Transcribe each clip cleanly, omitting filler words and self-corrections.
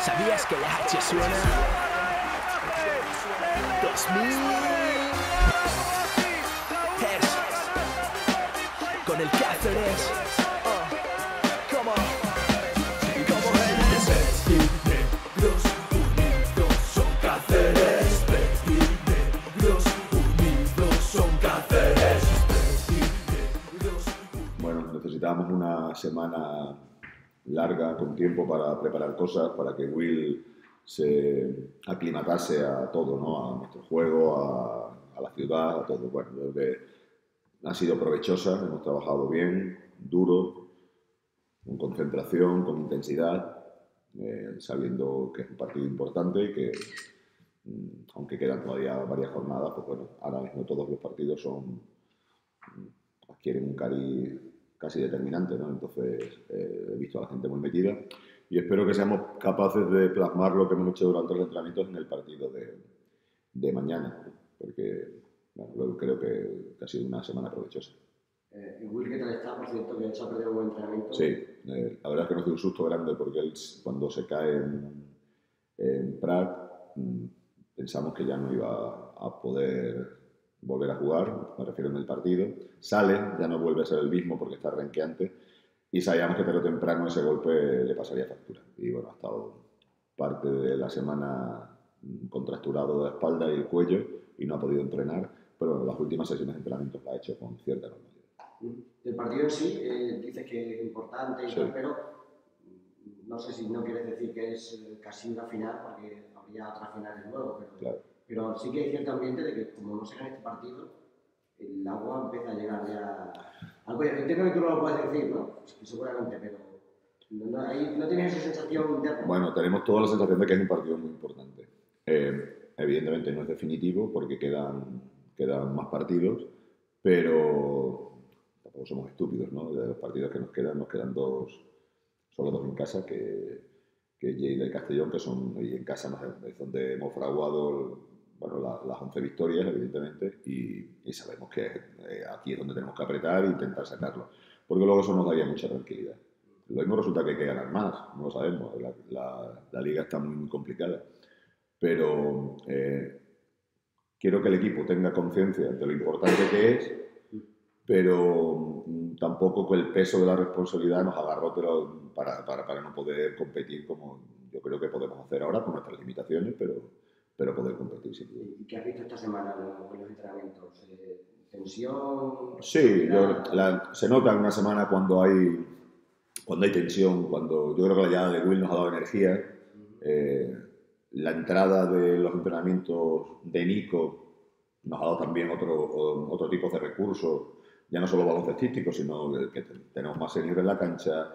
¿Sabías que la H suena? 2000 es con el Cáceres. Come on. Como es negros unidos son Cáceres. Negros unidos son Cáceres. Bueno, necesitábamos una semana larga, con tiempo para preparar cosas, para que Will se aclimatase a todo, ¿no? A nuestro juego, a la ciudad, a todo. Bueno, creo que ha sido provechosa, hemos trabajado bien, duro, con concentración, con intensidad, sabiendo que es un partido importante y que, aunque quedan todavía varias jornadas, pues bueno, ahora mismo todos los partidos adquieren un cariz casi determinante, ¿no? Entonces he visto a la gente muy metida y espero que seamos capaces de plasmar lo que hemos hecho durante los entrenamientos en el partido de mañana, porque bueno, luego creo que ha sido una semana provechosa. Will, ¿qué tal está? Por cierto, que se ha perdido un buen entrenamiento. Sí, la verdad es que nos dio un susto grande porque él, cuando se cae en Prat, pensamos que ya no iba a poder volver a jugar, me refiero en el partido. Sale, ya no vuelve a ser el mismo porque está renqueante y sabíamos que tarde o temprano ese golpe le pasaría factura. Y bueno, ha estado parte de la semana contracturado de la espalda y el cuello y no ha podido entrenar, pero las últimas sesiones de entrenamiento la ha hecho con cierta normalidad. Del partido en sí, dices que es importante y Sí. tal, pero no sé si no quieres decir que es casi una final, porque habría otras finales luego, pero, Claro. pero sí que hay cierto ambiente de que como no se gana este partido, el agua empieza a llegar ya... Algo, entiendo que tú no lo puedes decir, ¿no? Sí, seguramente, pero no tienes esa sensación interna. Bueno, tenemos toda la sensación de que es un partido muy importante. Evidentemente no es definitivo porque quedan más partidos, pero tampoco somos estúpidos, ¿no? De los partidos que nos quedan dos, solo dos en casa, que Lleida y Castellón, que son, y en casa es donde hemos fraguado las 11 victorias, evidentemente, y sabemos que aquí es donde tenemos que apretar e intentar sacarlo, porque luego eso nos daría mucha tranquilidad. Lo mismo resulta que hay que ganar más, no lo sabemos, la liga está muy, muy complicada, pero quiero que el equipo tenga conciencia de lo importante que es, pero tampoco que el peso de la responsabilidad nos agarró para no poder competir como yo creo que podemos hacer ahora con nuestras limitaciones, pero poder competir sin duda. ¿Y qué has visto esta semana en los entrenamientos? ¿Tensión? Sí, se nota en una semana cuando hay tensión, cuando yo creo que la llegada de Will nos ha dado energía. La entrada de los entrenamientos de Nico nos ha dado también otro tipo de recursos, ya no solo baloncestísticos, sino que tenemos más senior en la cancha.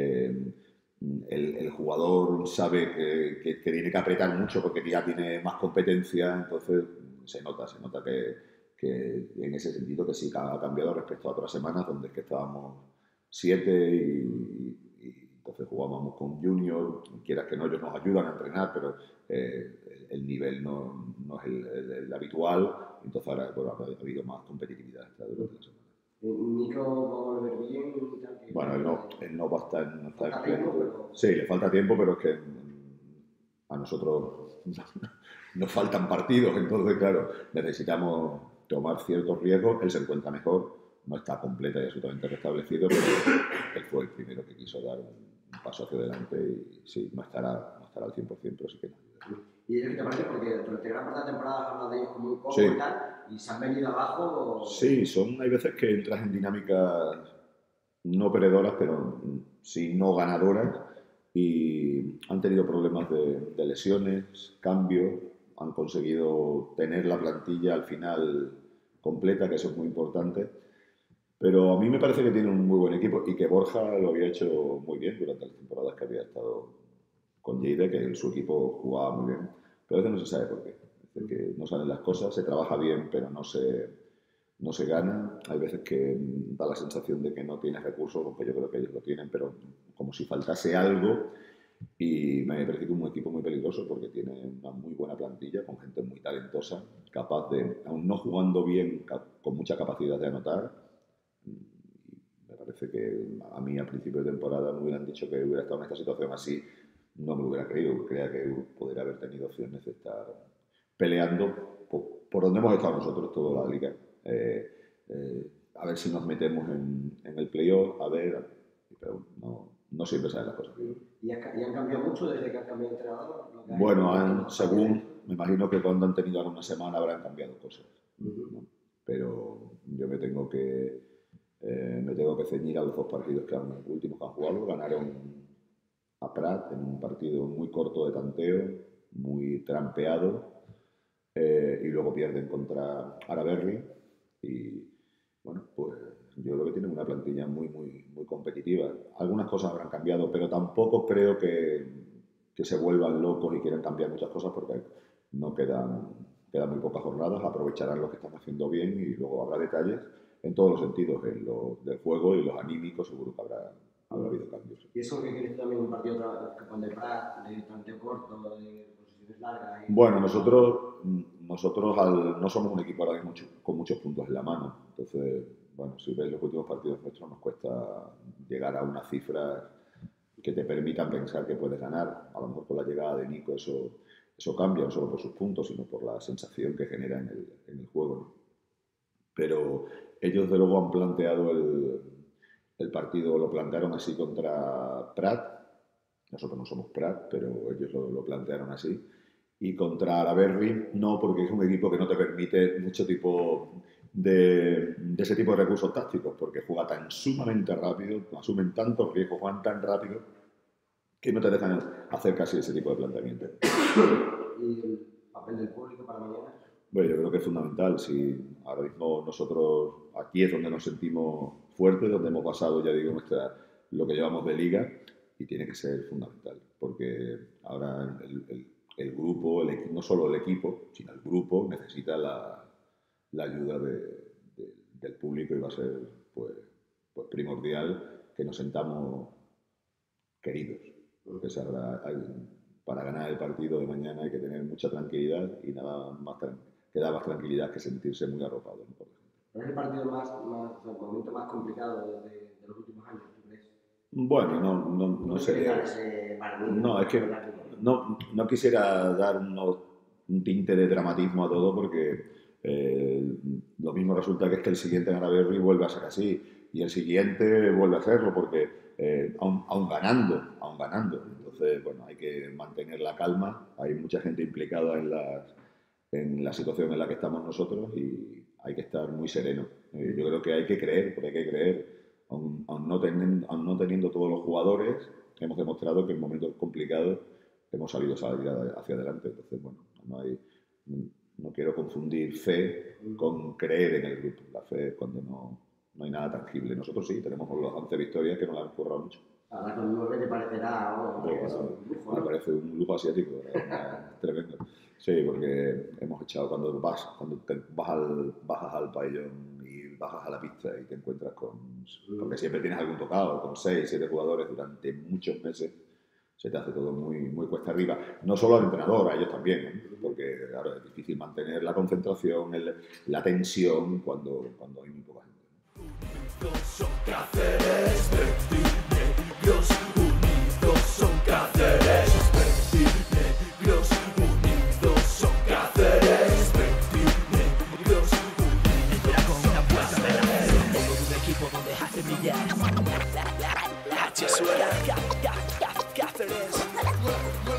El jugador sabe que tiene que apretar mucho porque ya tiene más competencia, entonces se nota que en ese sentido que sí que ha cambiado respecto a otras semanas donde es que estábamos 7 y entonces jugábamos con Junior, quieras que no, ellos nos ayudan a entrenar, pero el nivel no es el habitual, entonces ahora bueno, ha habido más competitividad durante la semana. ¿Nico va a volver bien? Bueno, él no va a estar en tiempo, pero... Sí, le falta tiempo, pero es que a nosotros nos faltan partidos, entonces claro, necesitamos tomar ciertos riesgos. Él se encuentra mejor, no está completa y absolutamente restablecido, pero él fue el primero que quiso dar un paso hacia adelante y sí, no estará al 100%, pero sí que nos ayuda. ¿Y ellos qué te parece? Porque durante gran parte de la temporada has hablado de ellos como un poco Sí. y tal, y se han venido abajo. Sí, hay veces que entras en dinámicas no perdedoras, pero sí no ganadoras, y han tenido problemas de lesiones, cambios, han conseguido tener la plantilla al final completa, que eso es muy importante. Pero a mí me parece que tiene un muy buen equipo y que Borja lo había hecho muy bien durante las temporadas que había estado con Lleida, que su equipo jugaba muy bien. Pero a veces no se sabe por qué. Es decir, que no salen las cosas, se trabaja bien, pero no se gana. Hay veces que da la sensación de que no tienes recursos, aunque yo creo que ellos lo tienen, pero como si faltase algo. Y me parece que es un equipo muy peligroso porque tiene una muy buena plantilla, con gente muy talentosa, capaz de, aún no jugando bien, con mucha capacidad de anotar. Me parece que a mí a principio de temporada me hubieran dicho que hubiera estado en esta situación así no me lo hubiera creído. Creía que podría haber tenido opciones de estar peleando por donde hemos estado nosotros toda la liga. A ver si nos metemos en el playoff, pero no siempre salen las cosas. ¿Y han cambiado mucho desde que han cambiado de entrenador? Bueno, me imagino que cuando han tenido alguna semana habrán cambiado cosas. ¿No? Pero yo me tengo que ceñir a los 2 partidos últimos que han jugado. Ganaron a Prat en un partido muy corto de tanteo, muy trampeado, y luego pierden contra Araberri. Y bueno, pues yo creo que tienen una plantilla muy competitiva. Algunas cosas habrán cambiado, pero tampoco creo que se vuelvan locos y quieran cambiar muchas cosas, porque no quedan muy pocas jornadas. Aprovecharán lo que están haciendo bien y luego habrá detalles en todos los sentidos, en lo del juego y los anímicos. Seguro que habrá habido cambios. ¿Y eso que quieres también un partido con el Prat, de tanteo corto, de posiciones largas? Bueno, nosotros no somos un equipo ahora mismo con muchos puntos en la mano. Entonces, bueno, si ves los últimos partidos nuestros, nos cuesta llegar a unas cifras que te permitan pensar que puedes ganar. A lo mejor con la llegada de Nico eso cambia, no solo por sus puntos, sino por la sensación que genera en el juego, ¿no? Pero ellos de luego han planteado el partido, lo plantearon así contra Prat. Nosotros no somos Prat, pero ellos lo plantearon así. Y contra Araberri no, porque es un equipo que no te permite mucho tipo de ese tipo de recursos tácticos, porque juega tan sumamente rápido, asumen tantos riesgos, juegan tan rápido, que no te dejan hacer casi ese tipo de planteamiento. ¿Y el papel del público para mañana? Bueno, yo creo que es fundamental. Si ahora mismo nosotros aquí es donde nos sentimos fuertes, donde hemos pasado, ya digo, lo que llevamos de liga, y tiene que ser fundamental, porque ahora el grupo, no solo el equipo, sino el grupo necesita la ayuda del público, y va a ser pues primordial que nos sentamos queridos, porque para ganar el partido de mañana hay que tener mucha tranquilidad, y nada más que da más tranquilidad que sentirse muy arropado, ¿no? Por ejemplo. ¿Es el partido el momento más complicado de los últimos años, tú crees? Bueno, no sería. No, es que no quisiera dar un tinte de dramatismo a todo, porque lo mismo resulta que es que el siguiente en Araberri vuelve a ser así, y el siguiente vuelve a hacerlo, porque aún ganando. Entonces, bueno, hay que mantener la calma. Hay mucha gente implicada en la situación en la que estamos nosotros, y hay que estar muy sereno. Yo creo que hay que creer, porque hay que creer. Aún no teniendo todos los jugadores, hemos demostrado que en momentos complicados hemos salir hacia adelante. Entonces, bueno, no quiero confundir fe con creer en el grupo. La fe es cuando no hay nada tangible. Nosotros sí, tenemos las 11 victorias que nos la han currado mucho. Ahora con 9 te parecerá me parece un lujo asiático, tremendo. Sí, porque hemos echado, cuando bajas al pabellón y bajas a la pista y te encuentras porque siempre tienes algún tocado, con 6, 7 jugadores durante muchos meses, se te hace todo muy cuesta arriba. No solo al entrenador, a ellos también, ¿no? Porque claro, es difícil mantener la concentración, la tensión cuando hay muy poca gente. Unidos son Cáceres, negros, unidos son Cáceres, negros, unidos son Cáceres, negros, unidos con una fuerza de la fe. Tengo un equipo donde hace brillar la H suena Cáceres.